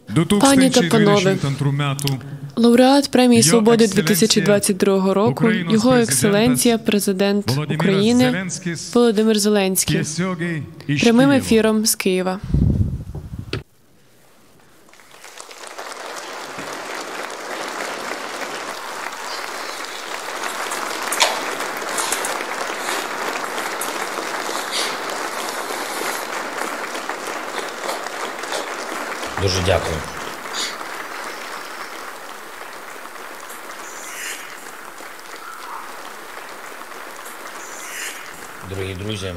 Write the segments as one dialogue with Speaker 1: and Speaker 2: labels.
Speaker 1: Пані та панове, лауреат премії Свободи 2022 року, Його екселенція, президент України Володимир Зеленський. Прямим ефіром з Києва.
Speaker 2: Дуже дякую. Дорогі друзі,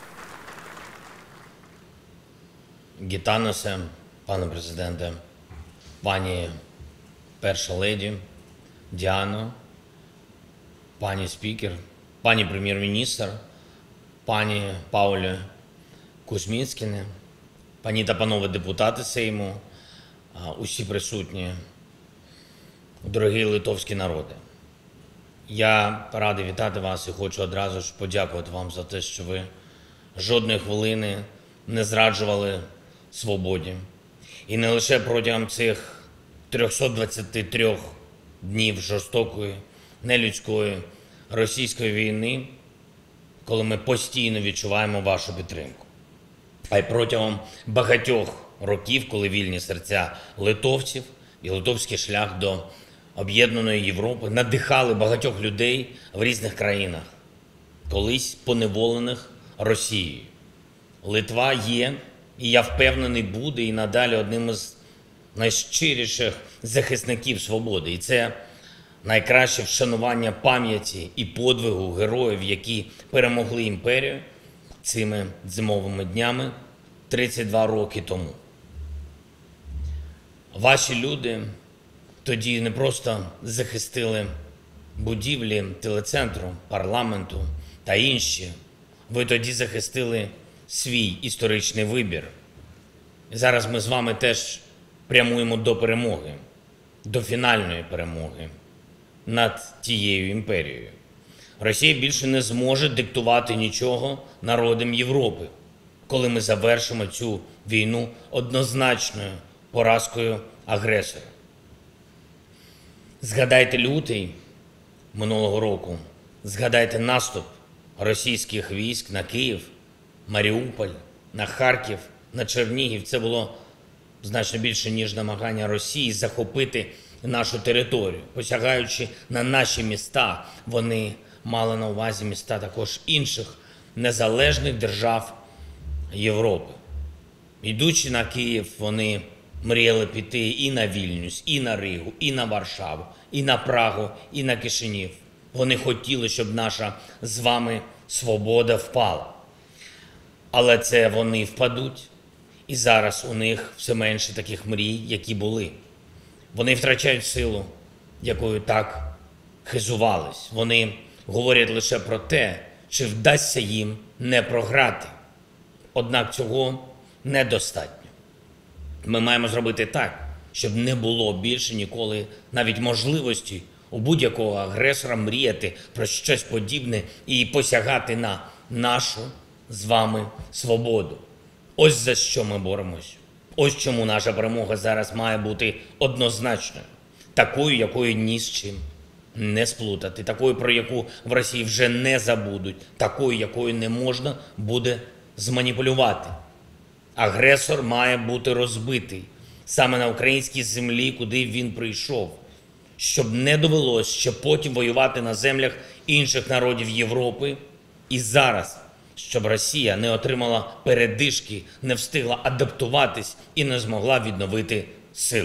Speaker 2: Гітаносе, пане президенте, пані перша леді, Діано, пані спікер, пані прем'єр-міністр, пані Паулі Кузьміцкіне, пані та панове депутати Сейму, усі присутні, дорогі литовські народи. Я радий вітати вас і хочу одразу ж подякувати вам за те, що ви жодної хвилини не зраджували свободі. І не лише протягом цих 323 днів жорстокої, нелюдської російської війни, коли ми постійно відчуваємо вашу підтримку, а й протягом багатьох років, коли вільні серця литовців і литовський шлях до об'єднаної Європи надихали багатьох людей в різних країнах, колись поневолених Росією. Литва є, і я впевнений, буде і надалі одним із найщиріших захисників свободи. І це найкраще вшанування пам'яті і подвигу героїв, які перемогли імперію цими зимовими днями 32 роки тому. Ваші люди тоді не просто захистили будівлі телецентру, парламенту та інші. Ви тоді захистили свій історичний вибір. І зараз ми з вами теж прямуємо до перемоги, до фінальної перемоги над тією імперією. Росія більше не зможе диктувати нічого народам Європи, коли ми завершимо цю війну однозначною поразкою агресора. Згадайте лютий минулого року, згадайте наступ російських військ на Київ, Маріуполь, на Харків, на Чернігів. Це було значно більше, ніж намагання Росії захопити нашу територію. Посягаючи на наші міста, вони мали на увазі міста також інших незалежних держав Європи. Йдучи на Київ, вони мріяли піти і на Вільнюс, і на Ригу, і на Варшаву, і на Прагу, і на Кишинів. Вони хотіли, щоб наша з вами свобода впала. Але це вони впадуть, і зараз у них все менше таких мрій, які були. Вони втрачають силу, якою так хизувались. Вони говорять лише про те, чи вдасться їм не програти. Однак цього недостатньо. Ми маємо зробити так, щоб не було більше ніколи навіть можливості у будь-якого агресора мріяти про щось подібне і посягати на нашу з вами свободу. Ось за що ми боремось. Ось чому наша перемога зараз має бути однозначною. Такою, якою ні з чим не сплутати. Такою, про яку в Росії вже не забудуть. Такою, якою не можна буде зманіпулювати. Агресор має бути розбитий саме на українській землі, куди він прийшов, щоб не довелось ще потім воювати на землях інших народів Європи. І зараз, щоб Росія не отримала передишки, не встигла адаптуватись і не змогла відновити силу.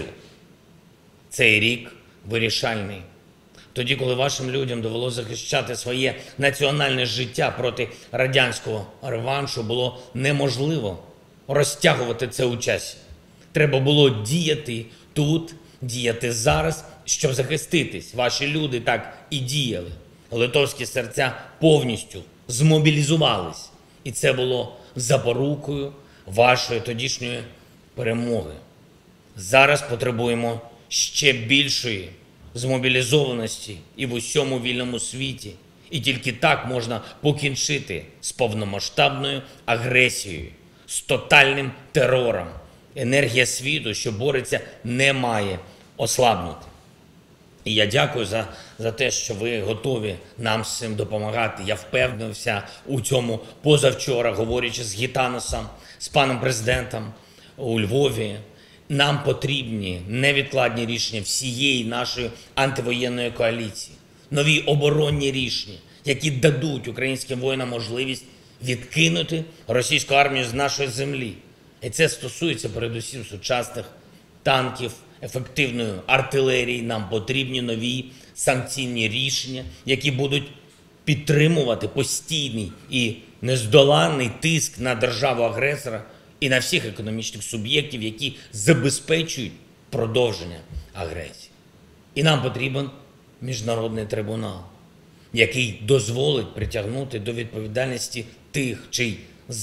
Speaker 2: Цей рік вирішальний. Тоді, коли вашим людям довелося захищати своє національне життя проти радянського реваншу, було неможливо розтягувати це у часі. Треба було діяти тут, діяти зараз, щоб захиститись. Ваші люди так і діяли. Литовські серця повністю змобілізувались. І це було запорукою вашої тодішньої перемоги. Зараз потребуємо ще більшої змобілізованості і в усьому вільному світі. І тільки так можна покінчити з повномасштабною агресією, з тотальним терором енергія світу, що бореться, не має ослабнути. І я дякую за те, що ви готові нам з цим допомагати. Я впевнився у цьому позавчора, говорячи з Гітаносом, з паном президентом у Львові. Нам потрібні невідкладні рішення всієї нашої антивоєнної коаліції. Нові оборонні рішення, які дадуть українським воїнам можливість відкинути російську армію з нашої землі. І це стосується передусім сучасних танків, ефективної артилерії. Нам потрібні нові санкційні рішення, які будуть підтримувати постійний і нездоланний тиск на державу-агресора і на всіх економічних суб'єктів, які забезпечують продовження агресії. І нам потрібен міжнародний трибунал, який дозволить притягнути до відповідальності тих, чий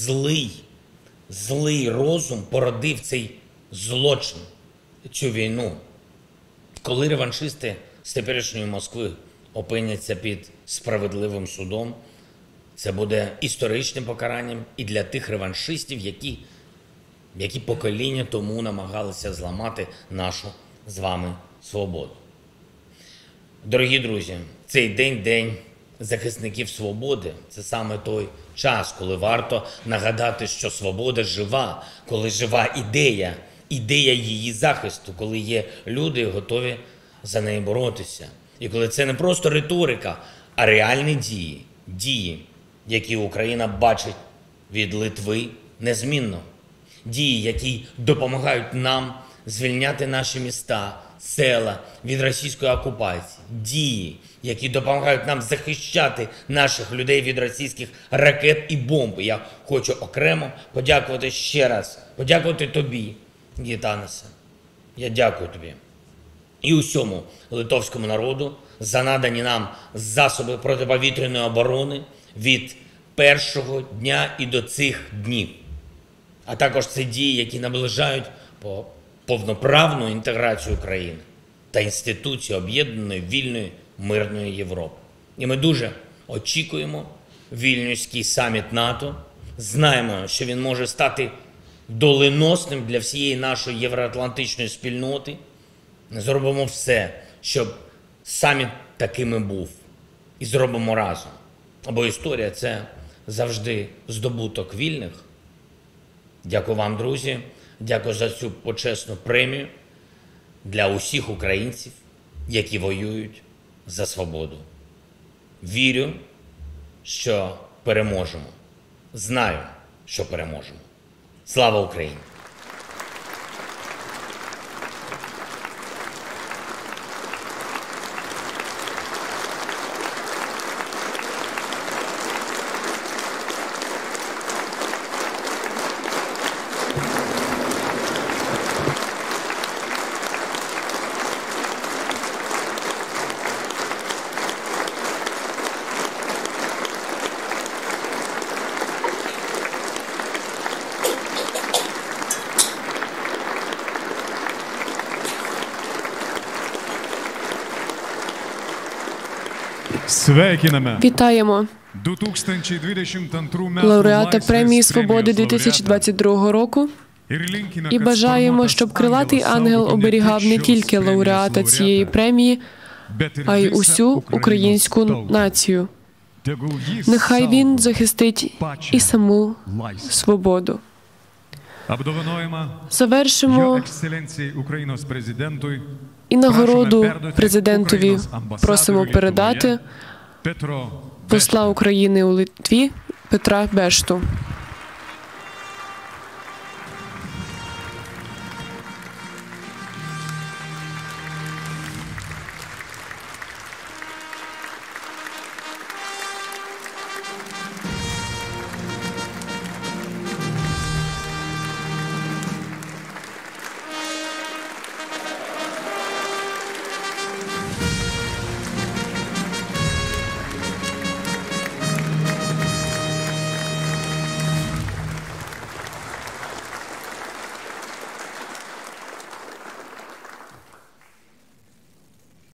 Speaker 2: злий розум породив цей злочин, цю війну. Коли реваншисти з теперішньої Москви опиняться під справедливим судом, це буде історичним покаранням і для тих реваншистів, які покоління тому намагалися зламати нашу з вами свободу. Дорогі друзі, цей день – День захисників свободи. Це саме той час, коли варто нагадати, що свобода жива, коли жива ідея її захисту, коли є люди, готові за неї боротися. І коли це не просто риторика, а реальні дії, які Україна бачить від Литви незмінно. Дії, які допомагають нам звільняти наші міста, села від російської окупації. Дії, які допомагають нам захищати наших людей від російських ракет і бомб. Я хочу окремо подякувати ще раз, подякувати тобі, Гітаносе. Я дякую тобі. І усьому литовському народу за надані нам засоби протиповітряної оборони від першого дня і до цих днів. А також це дії, які наближають повноправну інтеграцію України та інституції об'єднаної, вільної, мирної Європи. І ми дуже очікуємо Вільнюський саміт НАТО. Знаємо, що він може стати доленосним для всієї нашої євроатлантичної спільноти. Зробимо все, щоб саміт таким і був. І зробимо разом. Бо історія – це завжди здобуток вільних. Дякую вам, друзі. Дякую за цю почесну премію для усіх українців, які воюють за свободу. Вірю, що переможемо. Знаю, що переможемо. Слава Україні!
Speaker 1: Вітаємо лауреата премії Свободи 2022 року і бажаємо, щоб крилатий ангел оберігав не тільки лауреата цієї премії, а й усю українську націю. Нехай він захистить і саму свободу. Завершимо і нагороду президентові просимо передати посла України у Литві Петра Бешту.